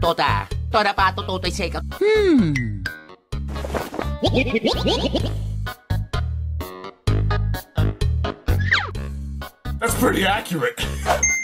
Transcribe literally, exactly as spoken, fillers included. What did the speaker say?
tota. Toda pato toto'y seka. Hmm. That's pretty accurate.